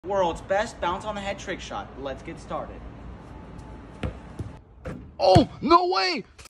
World's best bounce on the head trick shot. Let's get started. Oh, no way!